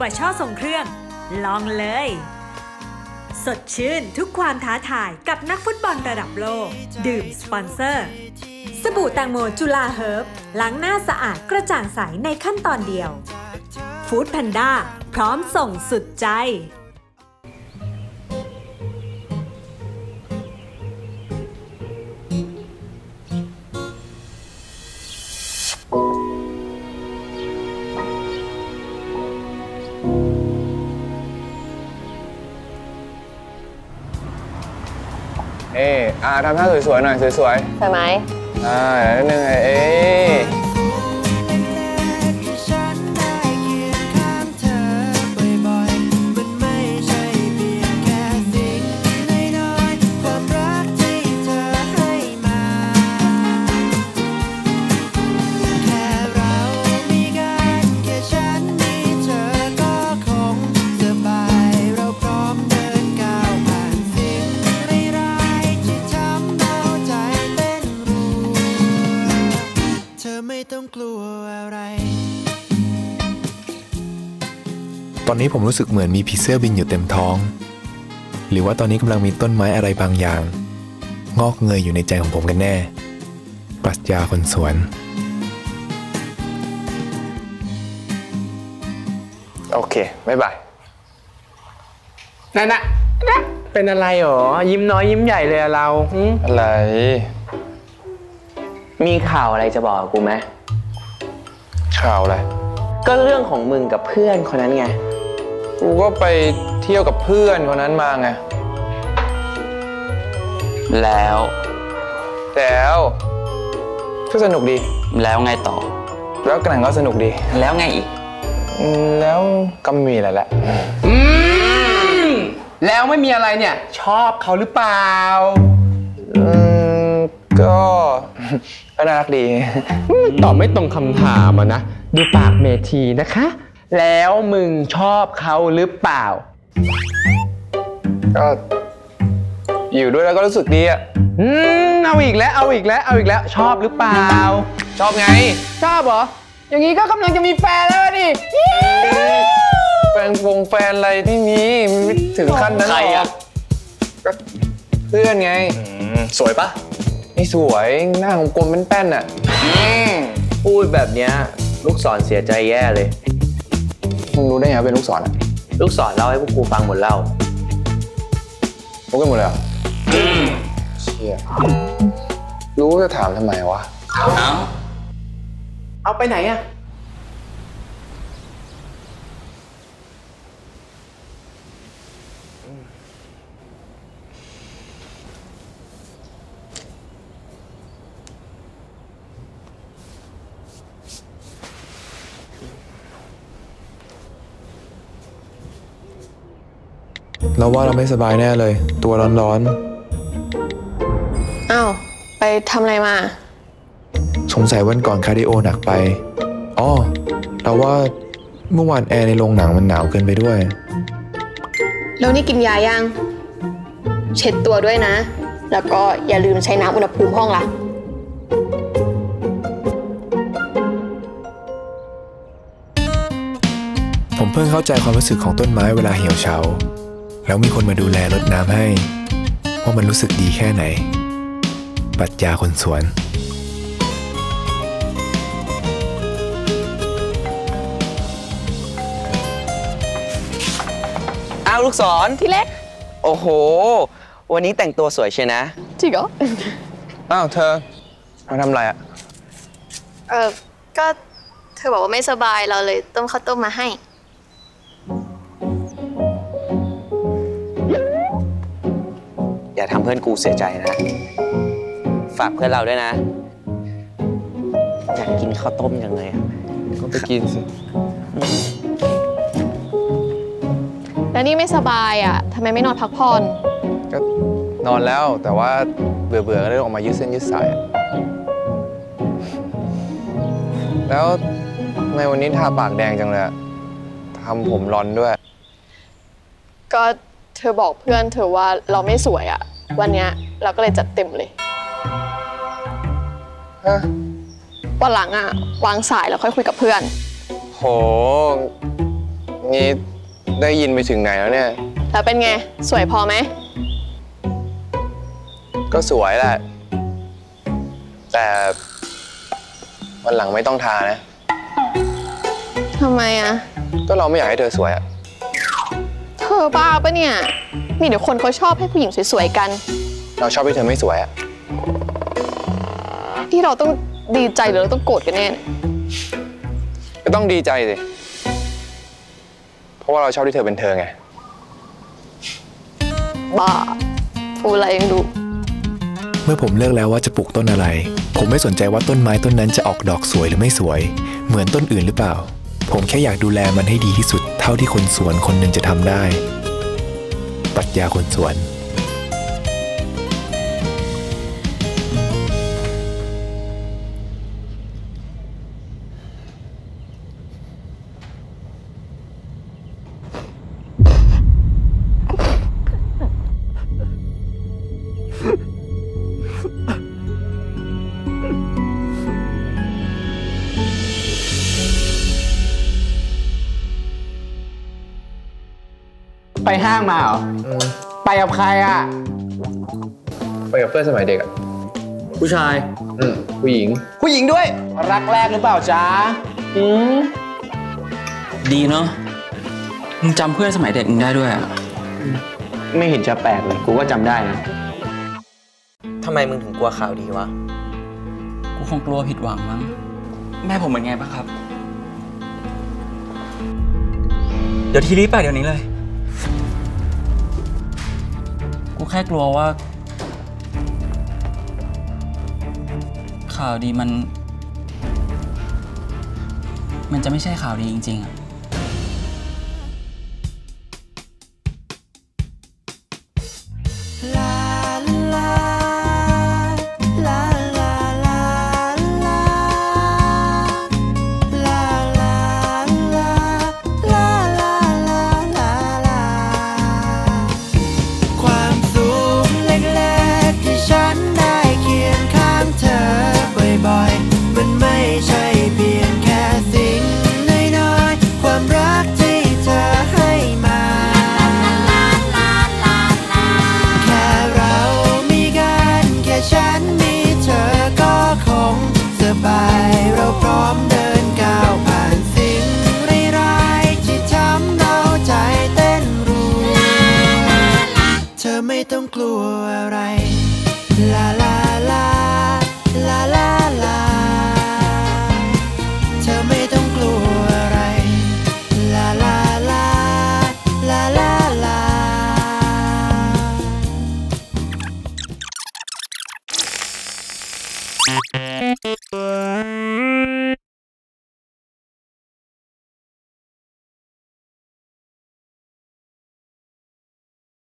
ว่าช่อทรงเครื่องลองเลยสดชื่นทุกความท้าทายกับนักฟุตบอลระดับโลกดื่มสปอนเซอร์สบู่แตงโมจุฬาเฮิร์บล้างหน้าสะอาดกระจ่างใสในขั้นตอนเดียวฟู้ดแพนด้าพร้อมส่งสุดใจทำท่าสวยๆหน่อยสวยๆสวยไหมนิดนึงตอนนี้ผมรู้สึกเหมือนมีผีเสื้อบินอยู่เต็มท้องหรือว่าตอนนี้กำลังมีต้นไม้อะไรบางอย่างงอกเงยอยู่ในใจของผมกันแน่ปรัชญาคนสวนโอเคบ๊ายบายนั่นนะเป็นอะไรหรอยิ้มน้อยยิ้มใหญ่เลยเราอะไรมีข่าวอะไรจะบอกกูไหมข่าวอะไรก็เรื่องของมึงกับเพื่อนคนนั้นไงกูก็ไปเที่ยวกับเพื่อนคนนั้นมาไงแล้วก็สนุกดีแล้วไงต่อแล้วกระหนังก็สนุกดีแล้วไงอีกแล้วก็มีอะไรแหละแล้วไม่มีอะไรเนี่ยชอบเขาหรือเปล่าก็น่ารักดีตอบไม่ตรงคำถามนะดูปากเมทีนะคะแล้วมึงชอบเขาหรือเปล่าก็อยู่ด้วยแล้วก็รู้สึกดีอ่ะเอาอีกแล้วชอบหรือเปล่าชอบไงชอบเหรออย่างนี้ก็กำลังจะมีแฟนแล้วดิแฟนอะไรไม่มีถึงขั้นนั้นหรอกก็เพื่อนไงสวยปะไม่สวยหน้าของกลมเป็นแป้นอ่ะพูดแบบเนี้ยลูกศรเสียใจแย่เลยมึงรู้ได้ไงเป็นลูกศรอ่ะลูกศรเล่าให้พวกกูฟังหมดแล้วรู้กันหมดเลยเชี่ยรู้จะถามทำไมวะเอาไปไหนอ่ะเราว่าเราไม่สบายแน่เลยตัวร้อนอ้าวไปทำอะไรมาสงสัยวันก่อนคาร์ดิโอหนักไปเราว่าเมื่อวานแอร์ในโรงหนังมันหนาวเกินไปด้วยแล้วนี่กินยายังเช็ดตัวด้วยนะแล้วก็อย่าลืมใช้น้ำอุณหภูมิห้องล่ะผมเพิ่งเข้าใจความรู้สึกของต้นไม้เวลาเหี่ยวเฉาแล้วมีคนมาดูแลรดน้ำให้ว่ามันรู้สึกดีแค่ไหนปรัชญาคนสวนลูกศรที่เล็กโอ้โหวันนี้แต่งตัวสวยเชียวนะจริงเหรอเธอมาทำอะไรอ่ะก็เธอบอกว่าไม่สบายเราเลยต้มข้าวต้มมาให้อย่าทำเพื่อนกูเสียใจนะฝากเพื่อนเราด้วยนะอยากกินข้าวต้มยังไงก็ไปกินสิแล้วนี่ไม่สบายอ่ะทำไมไม่นอนพักผ่อนก็นอนแล้วแต่ว่าเบื่อก็เลยออกมายืดเส้นยืดสายแล้วทำไมวันนี้ทาปากแดงจังเลยทำผมร้อนด้วยก็เธอบอกเพื่อนเธอว่าเราไม่สวยอ่ะวันนี้เราก็เลยจัดเต็มเลยวันหลังอ่ะวางสายแล้วค่อยคุยกับเพื่อนโหนี่ได้ยินไปถึงไหนแล้วเนี่ยแล้วเป็นไง สวยพอไหมก็สวยแหละ แต่วันหลังไม่ต้องทานะทำไมอะก็เราไม่อยากให้เธอสวยอะเธอบ้าปะเนี่ย มีเดี๋ยวคนเขาชอบให้ผู้หญิงสวยๆกันเราชอบให้เธอไม่สวยอะที่เราต้องดีใจหรือเราต้องโกรธกันแน่เนี่ยก็ต้องดีใจสิ เพราะว่าเราชอบที่เธอเป็นเธอไงบ้าพูดอะไรยังดูเมื่อผมเลือกแล้วว่าจะปลูกต้นอะไร ผมไม่สนใจว่าต้นไม้ต้นนั้นจะออกดอกสวยหรือไม่สวย เหมือนต้นอื่นหรือเปล่า ผมแค่อยากดูแลมันให้ดีที่สุดเท่าที่คนสวนคนหนึ่งจะทำได้ ปรัชญาคนสวนไปห้างมาเหรอ ไปกับใครอ่ะไปกับเพื่อนสมัยเด็กอะผู้ชายผู้หญิงผู้หญิงด้วย รักแรกหรือเปล่าจ๊ะดีเนาะ มึงจำเพื่อนสมัยเด็กมึงได้ด้วยอะไม่เห็นจะแปลกเลย กูก็จำได้นะทำไมมึงถึงกลัวข่าวดีวะกูคงกลัวผิดหวังมั้ง แม่ผมเป็นไงบ้างครับ เดี๋ยวทีรีบไปเดี๋ยวนี้เลย กูแค่กลัวว่า ข่าวดีมันจะไม่ใช่ข่าวดีจริงๆอะไม่ต้องกลัวอะไรลาลาลาลาลาลาเธอไม่